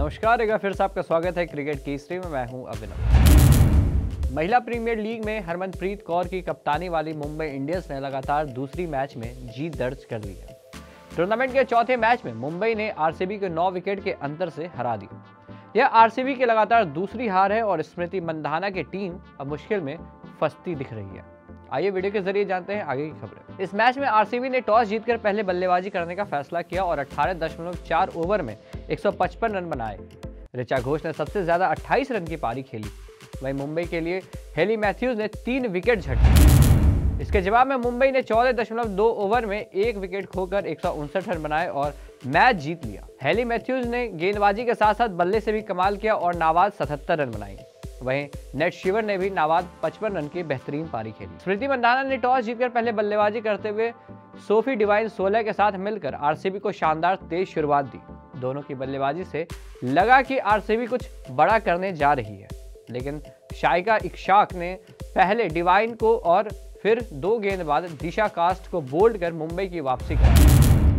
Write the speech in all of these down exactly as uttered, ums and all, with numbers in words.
नमस्कार, एक बार फिर से आपका स्वागत है क्रिकेट की हिस्ट्री में। मैं हूं अभिनव। महिला प्रीमियर लीग में हरमनप्रीत कौर की कप्तानी वाली मुंबई इंडियंस ने लगातार दूसरी मैच में जीत दर्ज कर ली है। टूर्नामेंट के चौथे मैच में मुंबई ने आरसीबी को नौ विकेट के अंतर से हरा दिया। यह आरसीबी की लगातार दूसरी हार है और स्मृति मंधाना की टीम अब मुश्किल में फंसती दिख रही है। आइए वीडियो के जरिए जानते हैं आगे की खबरें। इस मैच में आरसीबी ने टॉस जीतकर पहले बल्लेबाजी करने का फैसला किया और अठारह दशमलव चार ओवर में एक सौ पचपन रन बनाए। ऋचा घोष ने सबसे ज्यादा अट्ठाईस रन की पारी खेली। वहीं मुंबई के लिए हेली मैथ्यूज ने तीन विकेट झटके। इसके जवाब में मुंबई ने चौदह दशमलव दो ओवर में एक विकेट खोकर एक सौ उनसठ रन बनाए और मैच जीत लिया। हेली मैथ्यूज ने गेंदबाजी के साथ साथ बल्ले से भी कमाल किया और नाबाद सतहत्तर रन बनाई। वहीं नेट शिवर ने भी नाबाद पचपन रन की बेहतरीन पारी खेली। स्मृति मंधाना ने टॉस जीतकर पहले बल्लेबाजी करते हुए सोफी डिवाइन सोलह के साथ मिलकर आरसीबी को शानदार तेज शुरुआत दी। दोनों की बल्लेबाजी से लगा कि आरसीबी कुछ बड़ा करने जा रही है, लेकिन शाइका इक्शाक ने पहले डिवाइन को और फिर दो गेंद बाद दिशा कास्ट को बोल्ड कर मुंबई की वापसी कराई।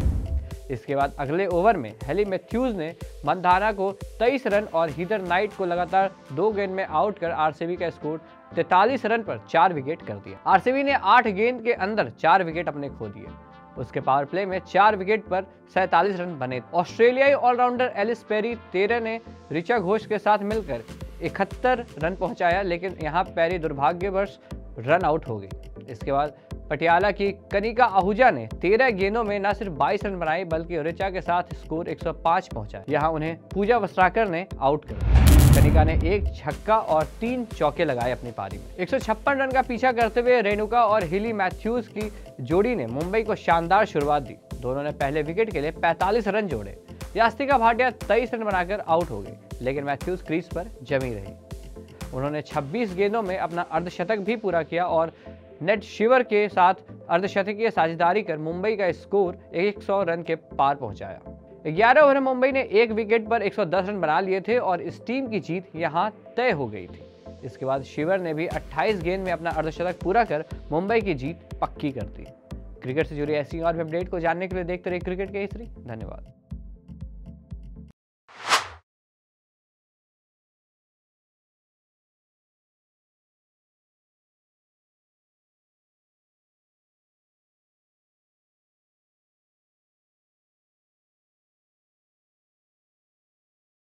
इसके बाद अगले ओवर में हेली मैथ्यूज ने मंधाना को तेईस रन और हीदर नाइट को लगातार दो गेंद में आउट कर आरसीबी का स्कोर तैंतालीस रन पर चार विकेट कर दिया। आरसीबी ने आठ गेंद के अंदर चार विकेट अपने खो दिए। उसके पावर प्ले में चार विकेट पर सैंतालीस रन बने। ऑस्ट्रेलियाई ऑलराउंडर एलिस पेरी तेरह ने ऋचा घोष के साथ मिलकर इकहत्तर रन पहुंचाया, लेकिन यहां पेरी दुर्भाग्यवश रन आउट हो गई। इसके बाद पटियाला की कनिका आहूजा ने तेरह गेंदों में न सिर्फ बाईस रन बनाए बल्कि ऋचा के साथ स्कोर एक सौ पाँच पहुंचा। यहां उन्हें पूजा वस्त्राकर ने आउट कर दिया। कनिका ने एक छक्का और तीन चौके लगाए अपनी पारी में। एक सौ छप्पन रन का पीछा करते हुए रेणुका और हेली मैथ्यूज की जोड़ी ने मुंबई को शानदार शुरुआत दी। दोनों ने पहले विकेट के लिए पैंतालीस रन जोड़े। यास्तिका भाटिया तेईस रन बनाकर आउट हो गई, लेकिन मैथ्यूज क्रीज पर जमी रही। उन्होंने छब्बीस गेंदों में अपना अर्धशतक भी पूरा किया और नेट शिवर के साथ अर्धशतकीय साझेदारी कर मुंबई का स्कोर एक सौ रन के पार पहुंचाया। ग्यारह ओवर में मुंबई ने एक विकेट पर एक सौ दस रन बना लिए थे और इस टीम की जीत यहां तय हो गई थी। इसके बाद शिवर ने भी अट्ठाईस गेंद में अपना अर्धशतक पूरा कर मुंबई की जीत पक्की कर दी। क्रिकेट से जुड़ी ऐसी और भी अपडेट को जानने के लिए देखते रहिए क्रिकेट की हिस्ट्री। धन्यवाद।